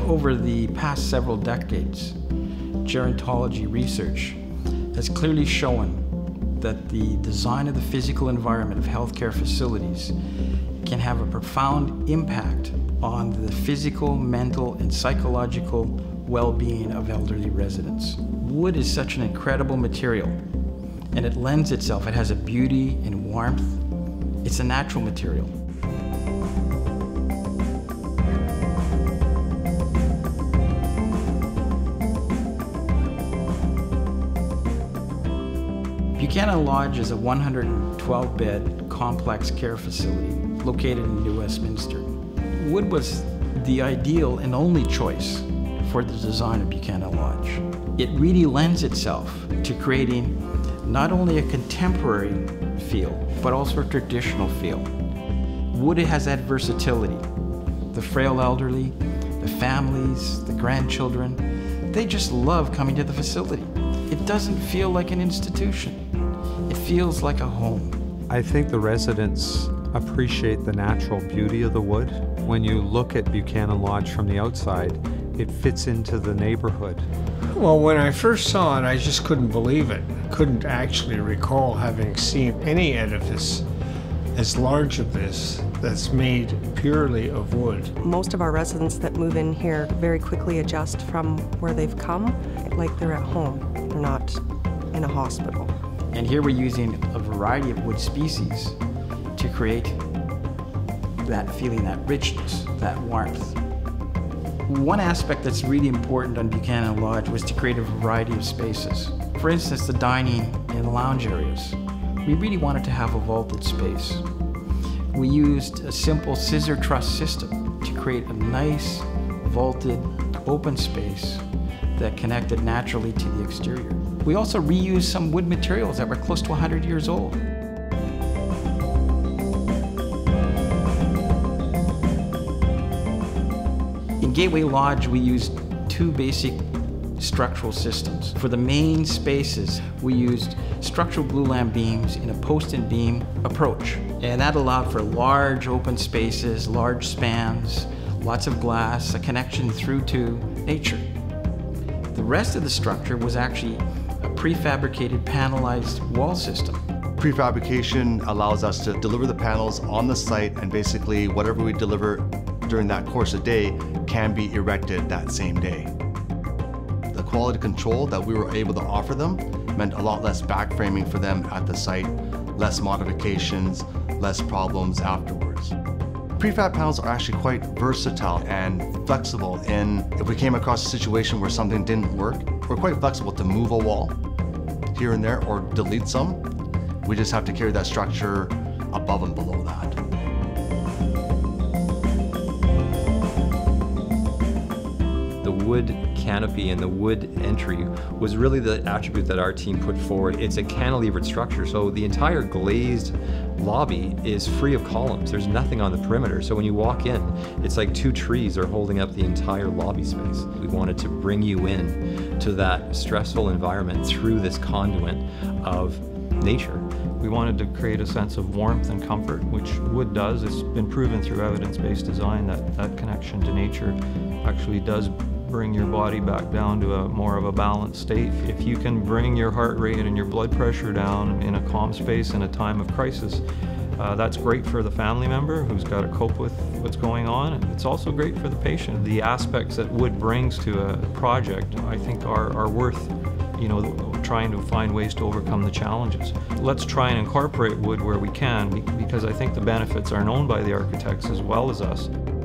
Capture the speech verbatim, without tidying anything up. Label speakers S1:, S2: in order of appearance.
S1: Over the past several decades, gerontology research has clearly shown that the design of the physical environment of healthcare facilities can have a profound impact on the physical, mental, and psychological well-being of elderly residents. Wood is such an incredible material, and it lends itself. It has a beauty and warmth. It's a natural material. Buchanan Lodge is a one hundred twelve bed complex care facility located in New Westminster. Wood was the ideal and only choice for the design of Buchanan Lodge. It really lends itself to creating not only a contemporary feel, but also a traditional feel. Wood has that versatility. The frail elderly, the families, the grandchildren, they just love coming to the facility. It doesn't feel like an institution. It feels like a home.
S2: I think the residents appreciate the natural beauty of the wood. When you look at Buchanan Lodge from the outside, it fits into the neighborhood.
S3: Well, when I first saw it, I just couldn't believe it. Couldn't actually recall having seen any edifice as large as this that's made purely of wood.
S4: Most of our residents that move in here very quickly adjust from where they've come, like they're at home. They're not in a hospital.
S1: And here we're using a variety of wood species to create that feeling, that richness, that warmth. One aspect that's really important on Buchanan Lodge was to create a variety of spaces. For instance, the dining and lounge areas. We really wanted to have a vaulted space. We used a simple scissor truss system to create a nice, vaulted, open space that connected naturally to the exterior. We also reused some wood materials that were close to one hundred years old. In Gateway Lodge, we used two basic structural systems. For the main spaces, we used structural glulam beams in a post and beam approach. And that allowed for large open spaces, large spans, lots of glass, a connection through to nature. The rest of the structure was actually a prefabricated panelized wall system.
S5: Prefabrication allows us to deliver the panels on the site, and basically whatever we deliver during that course of day can be erected that same day. The quality control that we were able to offer them meant a lot less backframing for them at the site, less modifications, less problems afterwards. Prefab panels are actually quite versatile and flexible in if we came across a situation where something didn't work, we're quite flexible to move a wall here and there or delete some. We just have to carry that structure above and below that.
S6: The wood canopy and the wood entry was really the attribute that our team put forward. It's a cantilevered structure, so the entire glazed lobby is free of columns. There's nothing on the perimeter, so when you walk in, it's like two trees are holding up the entire lobby space. We wanted to bring you in to that stressful environment through this conduit of nature.
S7: We wanted to create a sense of warmth and comfort, which wood does. It's been proven through evidence-based design that that connection to nature actually does bring your body back down to a more of a balanced state. If you can bring your heart rate and your blood pressure down in a calm space in a time of crisis, uh, that's great for the family member who's got to cope with what's going on, and it's also great for the patient. The aspects that wood brings to a project, I think, are, are worth, you know, trying to find ways to overcome the challenges. Let's try and incorporate wood where we can, because I think the benefits are known by the architects as well as us.